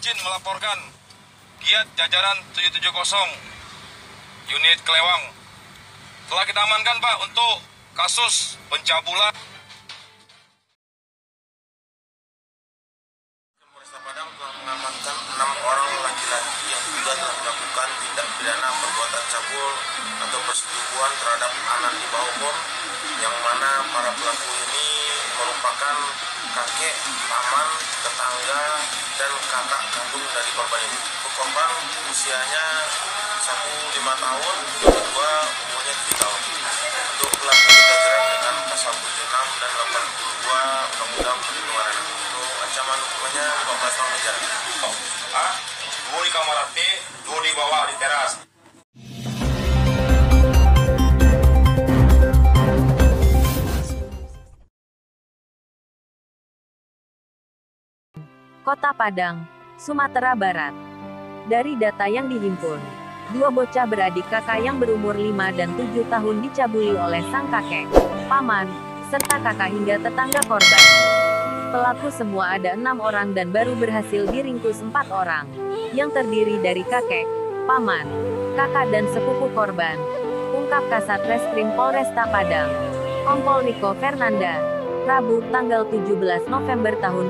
izin melaporkan Giat jajaran 770 unit Kelewang. Telah kita amankan Pak untuk kasus pencabulan. Polresta Padang telah mengamankan 6 orang laki-laki yang diduga telah melakukan tindak pidana perbuatan cabul atau persetubuhan terhadap anak di bawah umur, yang mana para pelaku ini merupakan kakek, paman, tetangga, dan kakak kandung dari korban ini. Korban usianya 1 5 tahun, kedua umurnya 7 tahun. Untuk pelaku kita jerat dengan pasal 76 dan 82 Undang-Undang Perlindungan Anak. Untuk ancaman hukumannya 15 tahun penjara. Dua di kamar hati, dua di bawah di teras. Kota Padang, Sumatera Barat. Dari data yang dihimpun, 2 bocah beradik kakak yang berumur 5 dan 7 tahun dicabuli oleh sang kakek, paman, serta kakak hingga tetangga korban. Pelaku semua ada 6 orang dan baru berhasil diringkus 4 orang, yang terdiri dari kakek, paman, kakak dan sepupu korban. Ungkap Kasat Reskrim Polresta Padang, Kompol Riko Fernanda, Rabu, tanggal 17 November tahun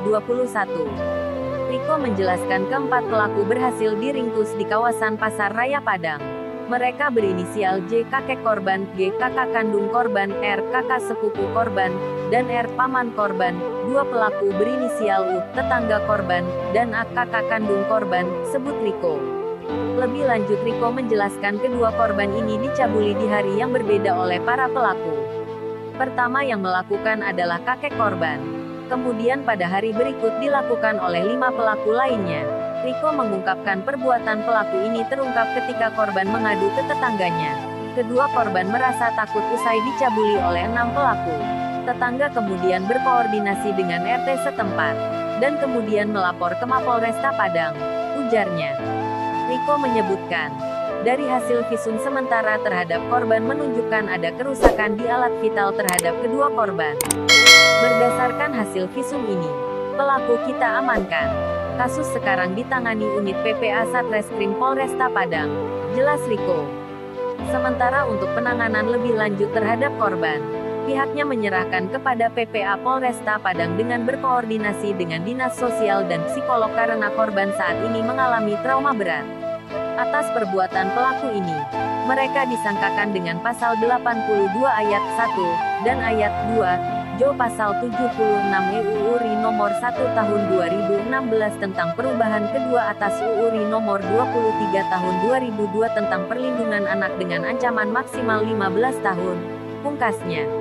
2021. Riko menjelaskan keempat pelaku berhasil diringkus di kawasan Pasar Raya Padang. Mereka berinisial J, kakek korban, G, kakak kandung korban, R, kakak sepupu korban, dan R, paman korban. 2 pelaku berinisial U, tetangga korban, dan A, kakak kandung korban, sebut Riko. Lebih lanjut Riko menjelaskan kedua korban ini dicabuli di hari yang berbeda oleh para pelaku. Pertama yang melakukan adalah kakek korban. Kemudian pada hari berikut dilakukan oleh 5 pelaku lainnya. Riko mengungkapkan perbuatan pelaku ini terungkap ketika korban mengadu ke tetangganya. Kedua korban merasa takut usai dicabuli oleh 6 pelaku. Tetangga kemudian berkoordinasi dengan RT setempat, dan kemudian melapor ke Mapolresta Padang, ujarnya. Riko menyebutkan, dari hasil visum sementara terhadap korban menunjukkan ada kerusakan di alat vital terhadap kedua korban. Berdasarkan hasil visum ini, pelaku kita amankan. Kasus sekarang ditangani unit PPA Satreskrim Polresta Padang, jelas Riko. Sementara untuk penanganan lebih lanjut terhadap korban, pihaknya menyerahkan kepada PPA Polresta Padang dengan berkoordinasi dengan Dinas Sosial dan Psikolog karena korban saat ini mengalami trauma berat. Atas perbuatan pelaku ini, mereka disangkakan dengan pasal 82 ayat 1 dan ayat 2 Jo pasal 76 UU RI nomor 1 tahun 2016 tentang perubahan kedua atas UU RI nomor 23 tahun 2002 tentang perlindungan anak dengan ancaman maksimal 15 tahun, pungkasnya.